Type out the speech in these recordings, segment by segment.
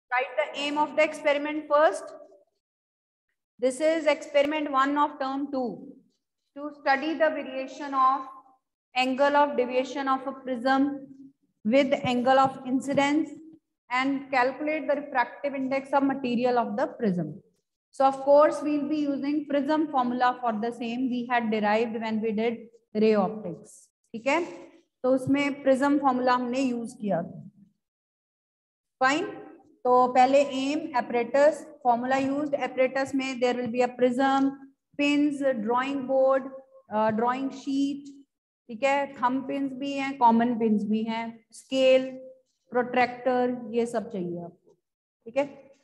Write the aim of the experiment first. This is experiment 1 of term 2. To study the variation of angle of deviation of a prism with angle of incidence and calculate the refractive index of material of the prism. So of course we'll be using prism formula for the same we had derived when we did ray optics. ठीक है, तो उसमें prism formula हमने use किया. Fine. तो पहले एम apparatus formula used. apparatus में there will be a prism, pins, drawing board, drawing sheet. ठीक है, थंब पिन्स भी हैं, कॉमन पिन्स भी हैं, स्केल, प्रोट्रैक्टर, ये सब चाहिए आपको. ठीक है.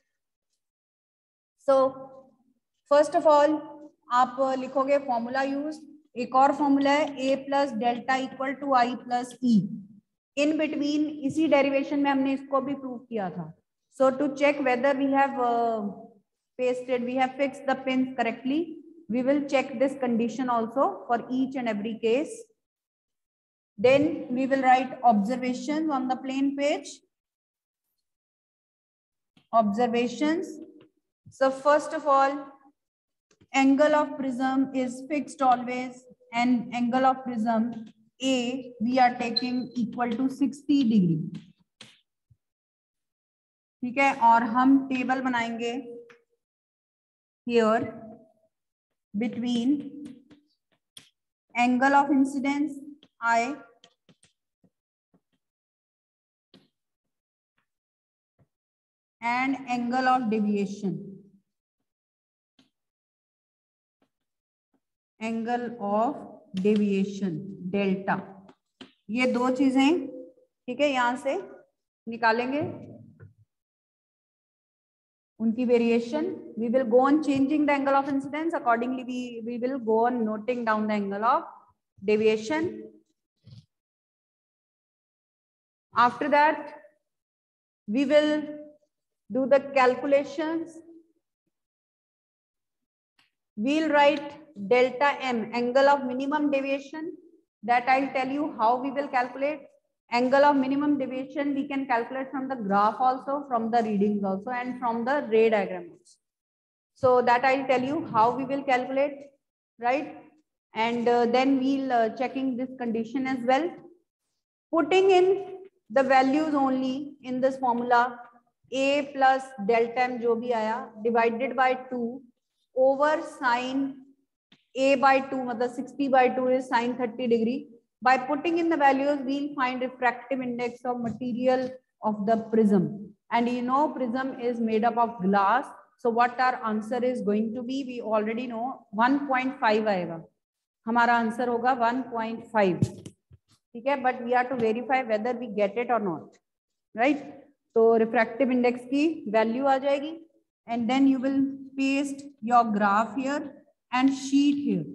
सो फर्स्ट ऑफ ऑल आप लिखोगे फॉर्मूला यूज. एक और फॉर्मूला है a plus delta equal to I plus E. In between इसी डेरिवेशन में हमने इसको भी प्रूव किया था. So to check whether we have pasted, we have fixed the pins correctly, we will check this condition also for each and every case. Then we will write observations on the plain page. Observations. So first of all, angle of prism is fixed always, and angle of prism A we are taking equal to 60 degree. ठीक है, और हम table बनाएंगे here between angle of incidence I and angle of deviation. Angle of deviation delta. ये दो चीजें, ठीक है, यहां से निकालेंगे उनकी variation. We will go on changing the angle of incidence. Accordingly, we will go on noting down the angle of deviation. After that, we will do the calculations. We'll write delta m, angle of minimum deviation. That I'll tell you how we will calculate. Angle of minimum deviation we can calculate from the graph also, from the readings also, and from the ray diagram also. So that I'll tell you how we will calculate, right? And then we'll checking this condition as well. Putting in the values only in this formula, a plus delta m जो भी आया divided by 2 over sine a by 2, मतलब 60 by 2 is sine 30 degree. By putting in the values, we'll find refractive index of material of the prism. And you know prism is made up of glass. So what our answer is going to be, we already know 1.5 आएगा. हमारा answer होगा 1.5. ठीक है, but we have to verify whether we get it or not, right? तो refractive index की value आ जाएगी, and then you will paste your graph here and sheet here.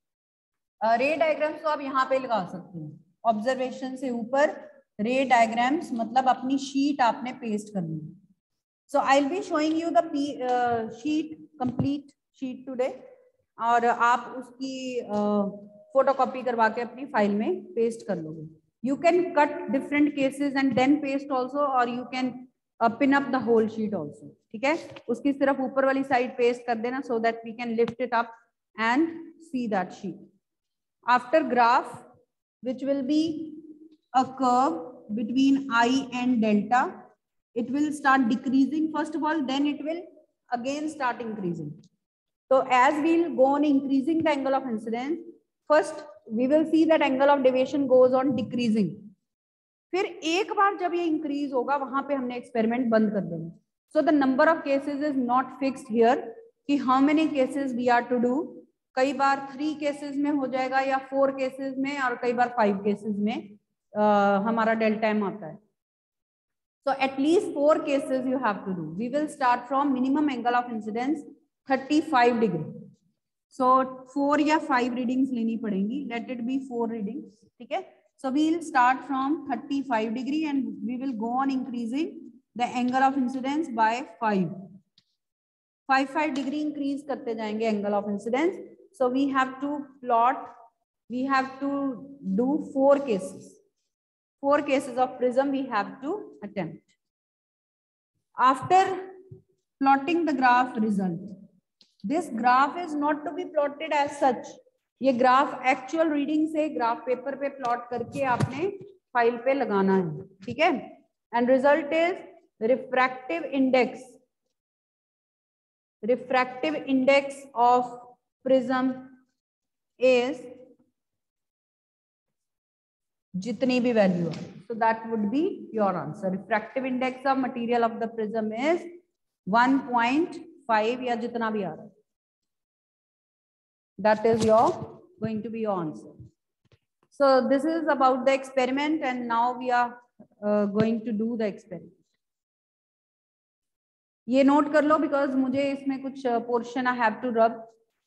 Ray diagrams तो आप यहाँ पे लगा सकते हैं. ऑब्जर्वेशन से ऊपर रे डायग्राम्स मतलब अपनी शीट आपने पेस्ट करनी है. So I will be showing you the sheet, complete sheet today, और आप उसकी फोटोकॉपी करवा के अपनी फाइल में पेस्ट कर लोगे. You can cut different cases and then paste also, और you can pin up the whole sheet also. ठीक है, उसकी सिर्फ ऊपर वाली साइड पेस्ट कर देना, so that we can lift it up and see that sheet. After graph, which will be a curve between I and delta, it will start decreasing first of all, then it will again start increasing. So as we will go on increasing the angle of incidence, first we will see that angle of deviation goes on decreasing. फिर एक बार जब ये increase होगा वहां पे हमने experiment बंद कर देना. So the number of cases is not fixed here कि how many cases we are to do. कई बार 3 केसेस में हो जाएगा या 4 केसेस में, और कई बार 5 केसेस में हमारा डेल्टा एम आता है. So at least 4 cases you have to do. We will start from minimum angle of incidence 35 degree. So 4 या 5 रीडिंग्स लेनी पड़ेंगी. Let it be 4 readings. ठीक है, so we will start from 35 degree and we will go on increasing the angle of incidence by 5 degree increase करते जाएंगे angle of incidence. So we have to plot, we have to do 4 cases. 4 cases of prism we have to attempt. After plotting the graph result, this graph is not to be plotted as such. ये graph actual reading से graph paper पे plot करके आपने file पे लगाना है, ठीक है. And result is refractive index of prism is जितनी भी वैल्यू है, so that would be your answer. Refractive index of material of the prism is 1.5 या जितना भी आ रहा है. That is going to be your answer. So this is about the experiment, and now we are going to do the experiment. ये note कर लो because मुझे इसमें कुछ portion I have to rub,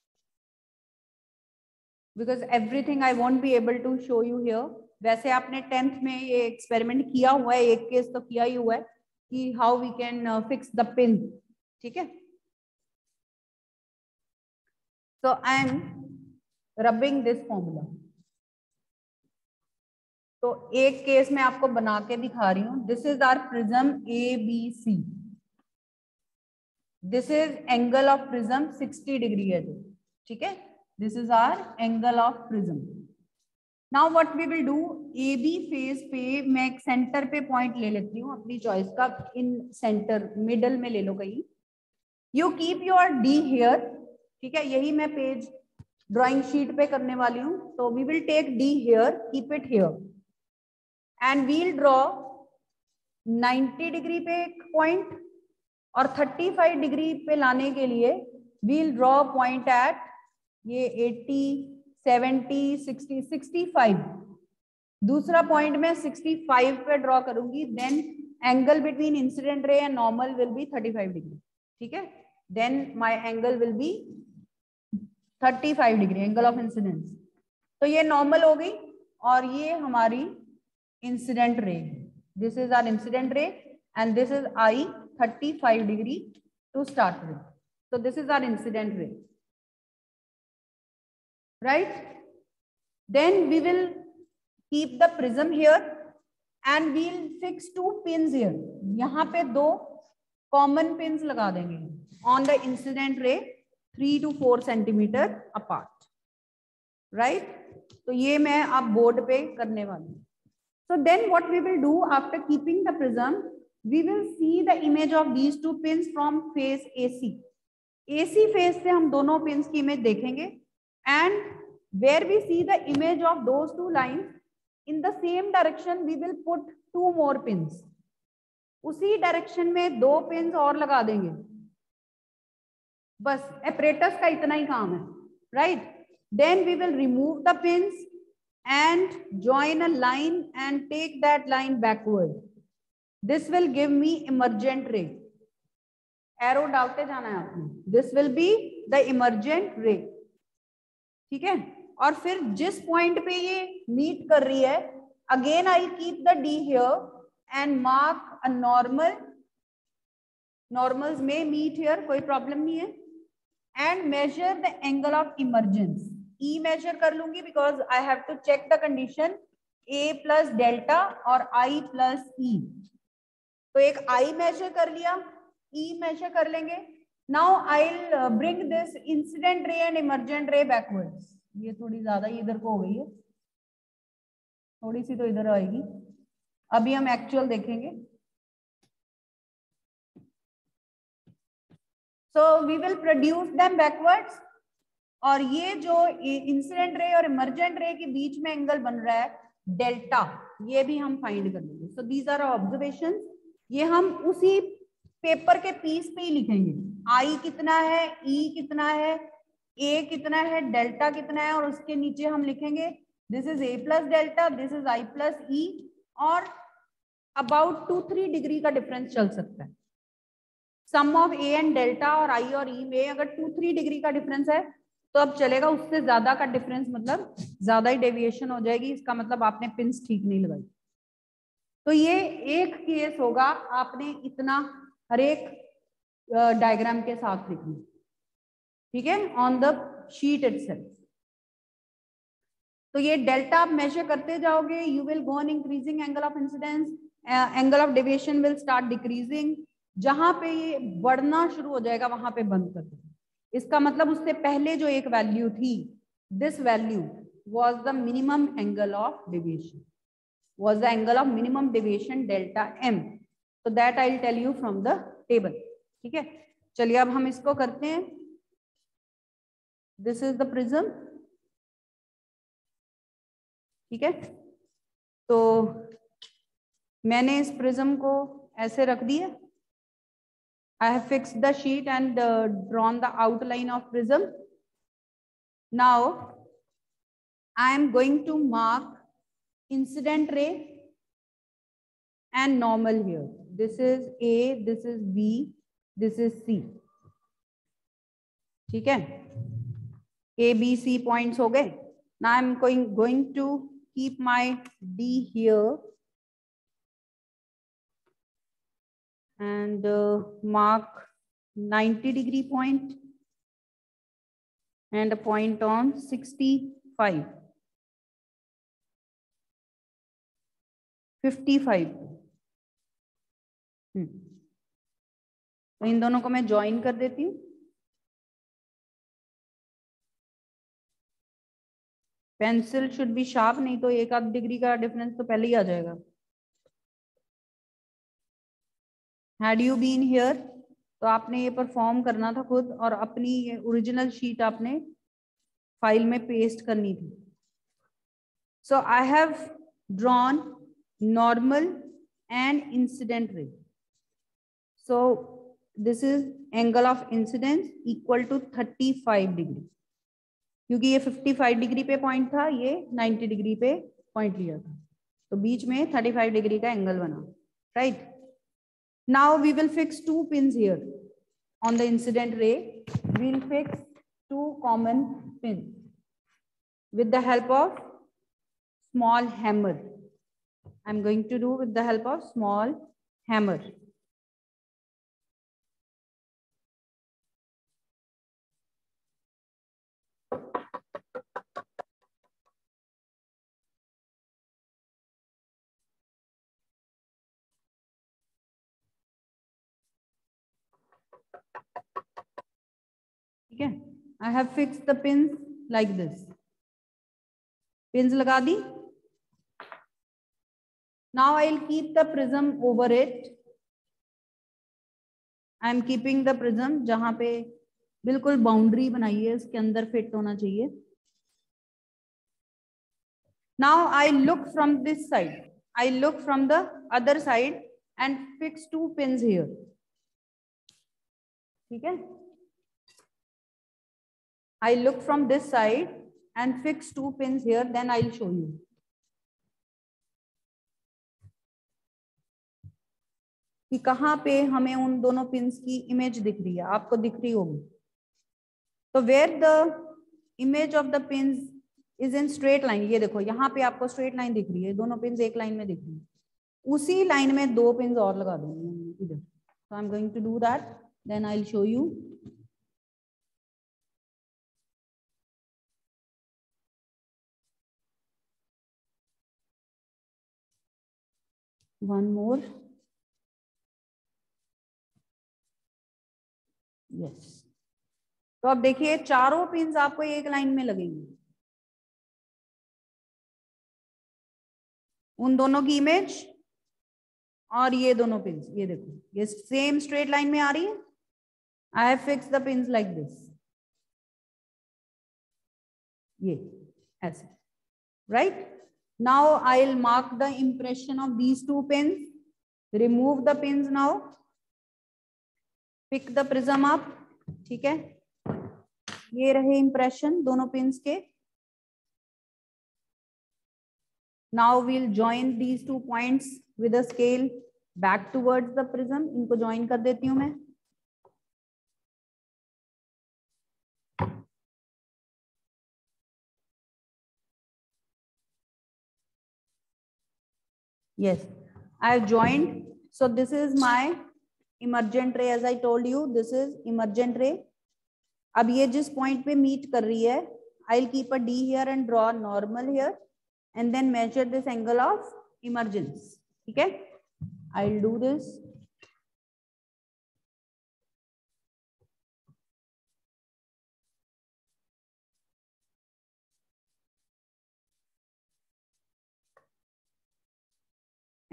because everything I won't be able to show you here. वैसे आपने 10th में ये एक्सपेरिमेंट किया हुआ है, एक केस तो किया ही हुआ है कि how we can fix the pin, ठीक है. So I am rubbing this formula. तो एक केस में आपको बना के दिखा रही हूं. This is our prism ABC. This is angle of prism 60 degree है, ठीक है. This is our angle of prism. Now what we will do, AB face पे मैं एक सेंटर पे पॉइंट ले लेती हूँ अपनी चॉइस का. इन सेंटर मिडल में ले लो कहीं. You keep your D here, ठीक है. यही मैं पेज ड्राइंग शीट पे करने वाली हूँ. तो we will take D here, keep it here, and we'll draw 90 degree पे एक पॉइंट, और 35 डिग्री पे लाने के लिए वील ड्रॉ पॉइंट एट ये 80, 70, 60, 65. दूसरा पॉइंट में 65 पे ड्रॉ करूंगी. Then angle between incident ray and normal will be 35 degree, ठीक है. Then my angle will be 35 degree, angle of incidence. तो ये नॉर्मल हो गई, और ये हमारी incident ray. This is our incident ray and this is I 35 degree to start with. So this is our incident ray, right? Then we will keep the prism here and we'll fix 2 pins here. यहाँ पे 2 common pins लगा देंगे on the incident ray 3 to 4 centimeter apart, right? तो ये मैं अब board पे करने वाली हूँ. So then what we will do after keeping the prism, we will see the image of these 2 pins from face AC. AC face से हम दोनों पिंस की इमेज देखेंगे, and where we see the image of those 2 lines in the same direction we will put 2 more pins. उसी direction में 2 pins और लगा देंगे. बस एपरेटस का इतना ही काम है, right? Then we will remove the pins and join a line and take that line backward. This will give me emergent ray. Arrow डालते जाना है आपने. This will be the emergent ray, ठीक है. और फिर जिस पॉइंट पे ये मीट कर रही है, again I keep the D here and mark a normal. Normals में मीट हियर, कोई प्रॉब्लम नहीं है. And measure the angle of emergence. E measure कर लूंगी because I have to check the condition A plus delta और I plus E. तो एक I major कर लिया, E मेजर कर लेंगे. Now I will bring this incident ray and emergent ray backwards. ये थोड़ी ज्यादा ही इधर को हो गई है, थोड़ी सी तो इधर आएगी. अभी हम एक्चुअल देखेंगे. So we will produce them backwards. और ये जो इंसिडेंट रे और इमर्जेंट रे के बीच में एंगल बन रहा है डेल्टा, ये भी हम फाइंड कर लेंगे. So these are observations. ये हम उसी पेपर के पीस पे ही लिखेंगे. I कितना है, E कितना है, A कितना है, डेल्टा कितना है, और उसके नीचे हम लिखेंगे this is A plus delta, this is I plus E. और अबाउट 2-3 डिग्री का डिफरेंस चल सकता है. Sum of A and delta और I और E में अगर 2-3 डिग्री का डिफरेंस है तो अब चलेगा. उससे ज्यादा का डिफरेंस मतलब ज्यादा ही डेविएशन हो जाएगी. इसका मतलब आपने पिंस ठीक नहीं लगाई. तो ये एक केस होगा. आपने इतना हर एक डायग्राम के साथ लिखना, ठीक है, ऑन द शीट इटसेल्फ. तो ये डेल्टा आप मेजर करते जाओगे. You will go on increasing angle of incidence, angle of deviation will start decreasing. जहां पे ये बढ़ना शुरू हो जाएगा वहां पे बंद कर दो। इसका मतलब उससे पहले जो एक वैल्यू थी, this value was the minimum angle of deviation, was the angle of minimum deviation delta m. So that I'll tell you from the table. ठीक है, चलिए अब हम इसको करते हैं. This is the prism. ठीक है, तो मैंने इस प्रिज्म को ऐसे रख दिया. I have fixed the sheet and drawn the outline of prism. Now I am going to mark incident ray and normal here. This is A, this is B, this is C. ठीक है, A, B, C points हो गए. Now I am going to keep my D here and mark 90-degree point and a point on 65, 55. तो इन दोनों को मैं join कर देती हूँ. पेंसिल शुड बी शार्प, नहीं तो 1-8 डिग्री का डिफरेंस तो पहले ही आ जाएगा. हैड यू बीन हियर, तो आपने ये परफॉर्म करना था खुद और अपनी ओरिजिनल शीट आपने फाइल में पेस्ट करनी थी. So I have drawn normal and incident ray. So this is angle of incidence equal to 35 degree, क्योंकि ये 55 डिग्री पे पॉइंट था, ये 90 डिग्री पे पॉइंट लिया था, तो बीच में 35 डिग्री का एंगल बना. Right, now we will fix 2 pins here on the incident ray. We'll fix 2 common pins with the help of small hammer. I'm going to do with the help of small hammer. ठीक है, I have fixed the pins like this. Pins लगा दी. Now I'll keep the prism over it. I'm keeping the prism जहां पे बिल्कुल boundary बनाई है, इसके अंदर फिट होना चाहिए. Now I look from this side. I look from the other side and fix 2 pins here. ठीक है, I look from this side and fix 2 pins here, then I'll show you. कि कहाँ पे हमें उन दोनों पिंस की इमेज दिख रही है, आपको दिख रही होगी. तो where the image of the pins is in straight line, ये देखो यहाँ पे आपको स्ट्रेट लाइन दिख रही है, दोनों पिंस एक लाइन में दिख रही है. उसी लाइन में 2 पिंस और लगा दूंगी इधर. So I'm going to do that, then I'll show you. One more. Yes. तो अब देखिए चारों पिंस आपको एक लाइन में लगेंगे. उन दोनों की इमेज और ये दोनों पिंस, ये देखो ये सेम स्ट्रेट लाइन में आ रही है. I have fix the pins like this, ये ऐसे. Right, now I will mark the impression of these 2 pins. Remove the pins now, pick the prism up. ठीक है, ये रहे इंप्रेशन दोनों पिंस के. Now we'll join these 2 points with a scale back towards the prism. इनको join कर देती हूँ मैं. Yes, I have joined. So this is my emergent ray. As I told you, this is emergent ray. अब ये जिस point पे meet कर रही है, I'll keep a D here and draw normal here, and then measure this angle of emergence. ठीक है, I'll do this.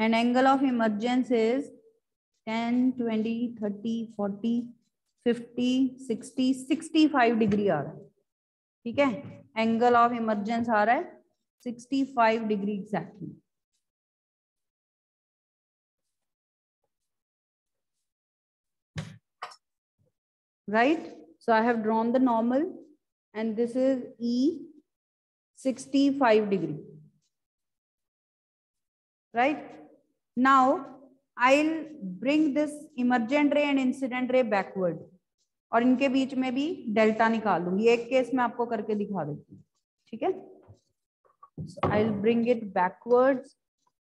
and angle of emergence is 10, 20, 30, 40, 50, 60, 65 degree आ रहा है। ठीक है, एंगल ऑफ इमर्जेंस आ रहा है 65 degree exactly. Right, so I have drawn the normal and this is E 65 degree. Right, now I'll bring this emergent ray and incident ray backward और इनके बीच में भी डेल्टा निकाल दूंगी। एक केस में आपको करके दिखा देती हूँ। ठीक है, so I'll bring it backwards.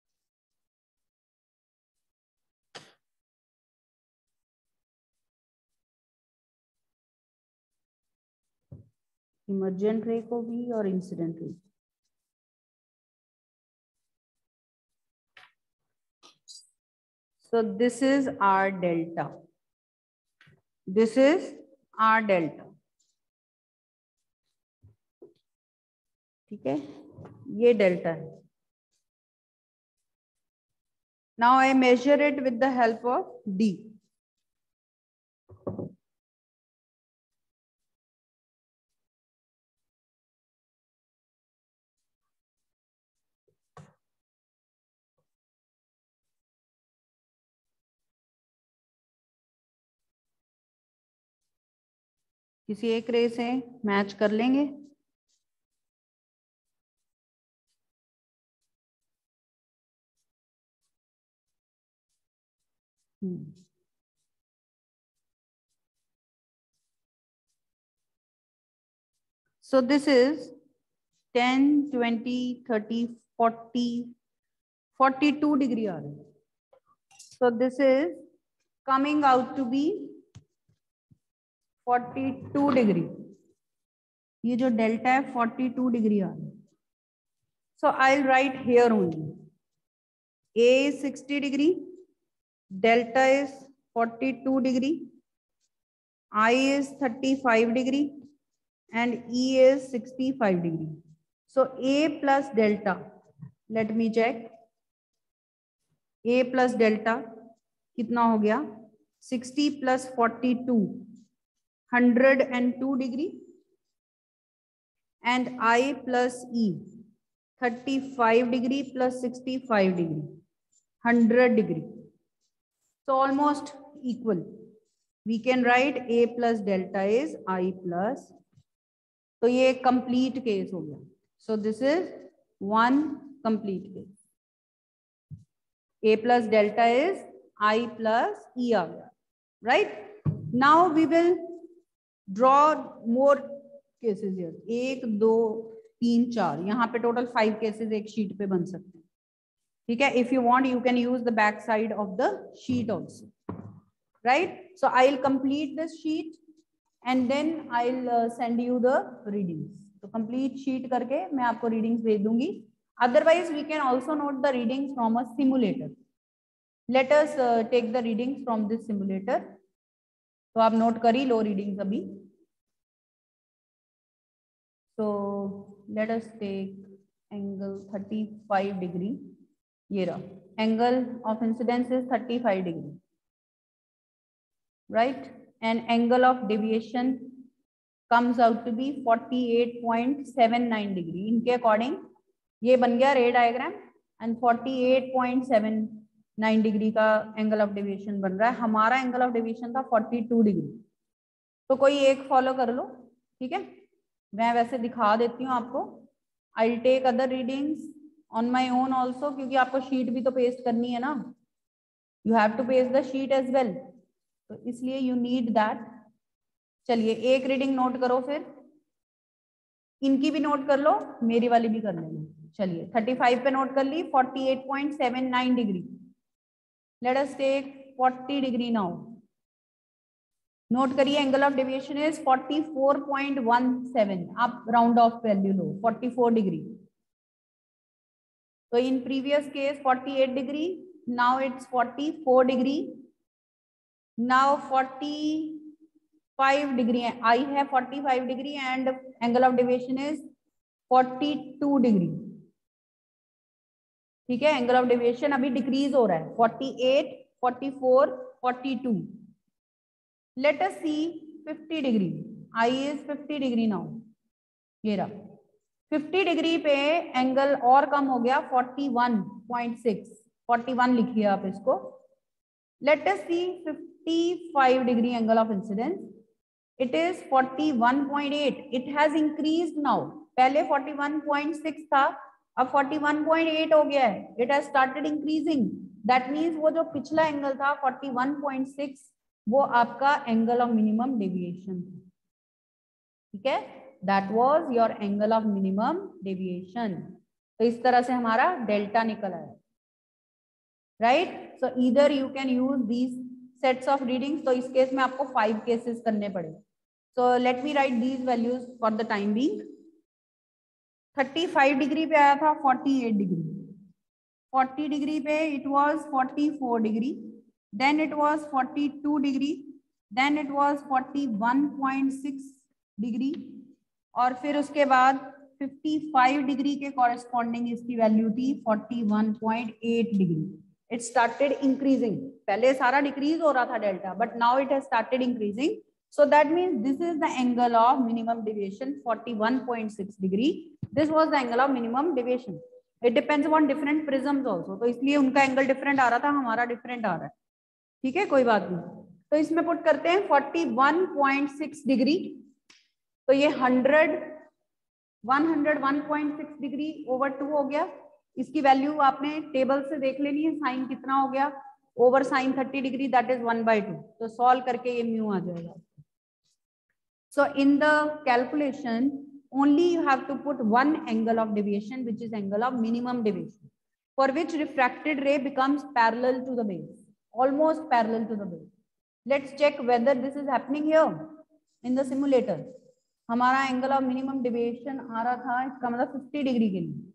Emergent ray को भी और incident ray. So this is our delta. This is our delta. ठीक है, ये डेल्टा है। Now I measure it with the help of D. किसी एक रे से मैच कर लेंगे। So this is 10, 20, 30, 40, 42 degree आ रहा है। So this is coming out to be 42 degree. ये जो डेल्टा है 42 डिग्री आ रहा है। So I'll write here only. A is 60 degree, delta is 42 degree, I is 35 degree, and E is 65 degree. So A plus delta, let me check. A plus delta कितना हो गया? 60 plus 42, 102 degree, and I plus E, 35 degree plus 65 degree, 100 degree. So almost equal. We can write A plus delta is I plus. तो ये एक complete case हो गया. So this is one complete case. A plus delta is I plus E आ गया. Right? Now we will draw more cases here. 1, 2, 3, 4. यहाँ पे total 5 cases एक sheet पे बन सकते हैं. ठीक है? If you want, you can use the back side of the sheet also. Right? So I'll complete this sheet and then I'll send you the readings. तो complete sheet करके मैं आपको readings भेज दूंगी. Otherwise, we can also note the readings from a simulator. Let us take the readings from this simulator. तो आप note कर ही लो readings अभी. So let us take angle 35 degree. ये रहा. Angle of incidence is 35 degree. Right? And angle of deviation comes out to be 48.79 degree. इनके according ये बन गया रे डायग्राम and 48.79 डिग्री का एंगल ऑफ डेविएशन बन रहा है. हमारा एंगल ऑफ डेविएशन था 42 डिग्री. तो कोई एक फॉलो कर लो. ठीक है, मैं वैसे दिखा देती हूँ आपको. I take other readings on my own also, क्योंकि आपको शीट भी तो पेस्ट करनी है ना. You have to paste the sheet as well, तो इसलिए यू नीड दैट. चलिए एक रीडिंग नोट करो, फिर इनकी भी नोट कर लो, मेरी वाली भी कर लेना. चलिए 35 पे नोट कर ली. 48.79 डिग्री. Let us take 40 degree now. Note करिए एंगल ऑफ डेविएशन इज 44.17. आप राउंड ऑफ वैल्यू लो. 44 डिग्री. तो in previous case 48 degree, now it's 44 degree. Now 45 degree है. आई है 45 degree and angle of deviation is 42 degree. ठीक है, angle of deviation अभी decrease हो रहा है, 48, 44, 42. Let us see 50 degree. I is 50 degree now. ये रहा 50 डिग्री पे एंगल और कम हो गया 41.6. 41 लिखिए आप इसको. Let us see 55 degree angle of incidence. It is 41.8. It has increased now. पहले 41.6 था, अब 41.8 हो गया है. It has started increasing. That means वो जो पिछला एंगल था 41.6 वो आपका एंगल ऑफ मिनिमम डेविएशन था. ठीक है, that was your angle of minimum deviation. तो इस तरह से हमारा डेल्टा निकल आया. Right, so either you can use these sets of readings. तो इस केस में आपको 5 केसेस करने पड़े. So let me write these values for the time being. 35 degree पे आया था 48 डिग्री. 40 डिग्री पे it was 44 degree. Then it was 42 degree. Then it was 41.6 degree. और फिर उसके बाद 55 डिग्री के कॉरेस्पॉन्डिंग इसकी वैल्यू थी 41.8 डिग्री. It started increasing. पहले सारा डिक्रीज हो रहा था delta, but now it has started increasing. So that means this is the angle of minimum deviation 41.6 degree. This was the angle of minimum deviation. It depends upon different prisms also. तो इसलिए उनका angle different आ रहा था, हमारा different आ रहा है. ठीक है, कोई बात नहीं. तो इसमें पुट करते हैं 41.6 डिग्री. तो ये 101.6 डिग्री ओवर 2 हो गया. इसकी वैल्यू आपने टेबल से देख लेनी है. साइन कितना हो गया over sine 30 degree, that is 1/2. तो सॉल्व करके ये म्यू आ जाएगा. So in the calculation, only you have to put one angle of deviation, which is angle of minimum deviation, for which refracted ray becomes parallel to the base, almost parallel to the base. Let's check whether this is happening here in the simulator. हमारा angle of minimum deviation आ रहा था, इसका मतलब 50 degree के लिए,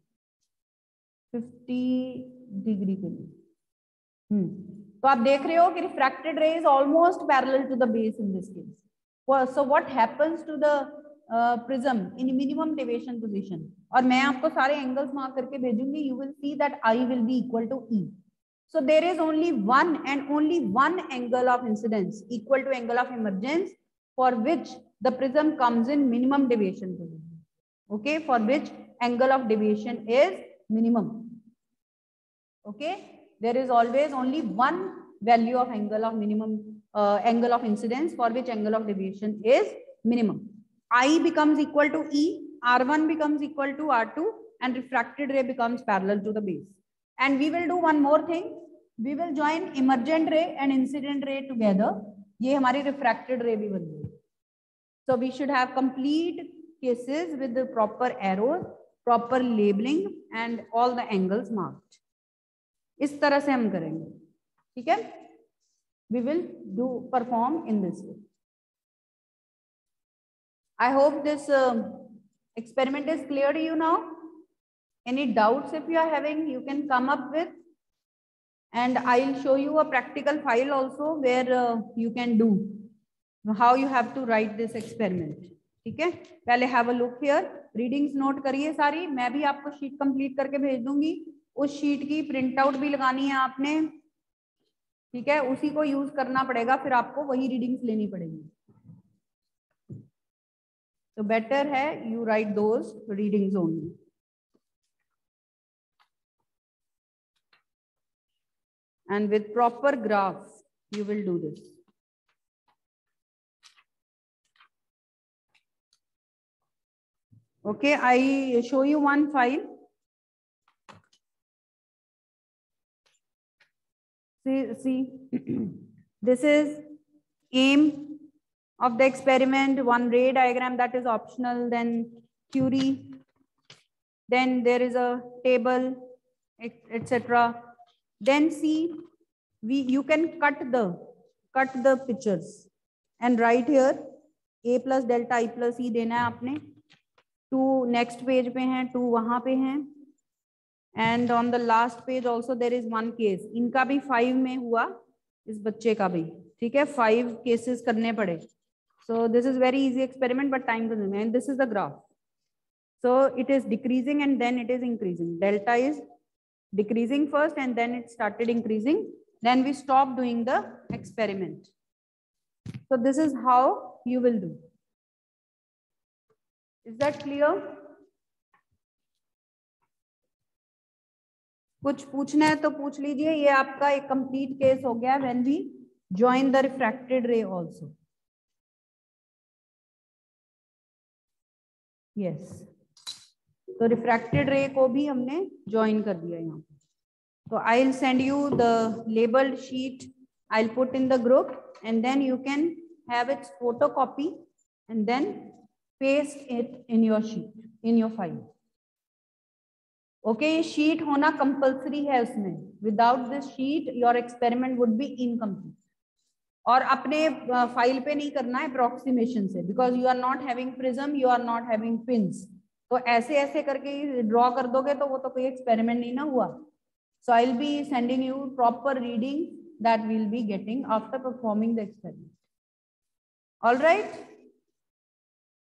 50 degree के लिए. तो आप देख रहे हो कि refracted ray is almost parallel to the base in this case. So what happens to the prism in minimum deviation position? और मैं आपको सारे एंगल्स मार्क करके भेजूंगी. You will see that I will be equal to E. So there is only one and only one angle of incidence equal to angle of emergence for which the prism comes in minimum deviation position. Okay, for which angle of deviation is minimum. Okay, there is always only one value of angle of minimum. Angle of incidence for which angle of deviation is minimum. I becomes equal to E, R1 becomes equal to R2, and refracted ray becomes parallel to the base. And we will do one more thing. We will join emergent ray and incident ray together. ये हमारी refracted ray भी बन गई. So we should have complete cases with the proper arrows, proper labeling, and all the angles marked. इस तरह से हम करेंगे. ठीक है? We will perform in this way. I hope this experiment is clear to you now. Any doubts if you are having, you can come up with, and I'll show you a practical file also where you can do how you have to write this experiment. ठीक है, पहले have a look here. Readings note करिए सारी. मैं भी आपको sheet complete करके भेज दूंगी. उस sheet की प्रिंट आउट भी लगानी है आपने. ठीक है, उसी को यूज करना पड़ेगा, फिर आपको वही रीडिंग्स लेनी पड़ेगी. तो बेटर है you write those readings only. And with proper graphs you will do this. Okay, I show you one file. See, this is aim of the experiment. One ray diagram that is optional, then Curie, then there is a table, etc. Then see, you can cut the pictures and write here a plus delta I plus E देना है आपने. 2 next page पे हैं, 2 वहां पे हैं. And on the last page also there is one case. इनका भी 5 में हुआ, इस बच्चे का भी. ठीक है, 5 cases करने पड़े. So this is very easy experiment but time consuming. And this is the graph. So it is decreasing and then it is increasing. Delta is decreasing first and then it started increasing. Then we stopped doing the experiment. So this is how you will do. Is that clear? कुछ पूछना है तो पूछ लीजिए. ये आपका एक complete case हो गया when we join the refracted ray also. Yes. तो रिफ्रैक्टेड रे को भी हमने ज्वाइन कर दिया यहाँ पे. तो I will send you the labelled sheet. I will put in the group and then you can have its photocopy and then paste it in your sheet, in your file. Okay, sheet होना compulsory है उसमें. Without this sheet your experiment would be incomplete. और अपने file पे नहीं करना है approximation से, because you are not having prism, you are not having pins. तो ऐसे ऐसे करके ड्रॉ कर दोगे तो वो तो कोई एक्सपेरिमेंट नहीं ना हुआ. So I will be sending you proper reading that we will be getting after performing the experiment. All right.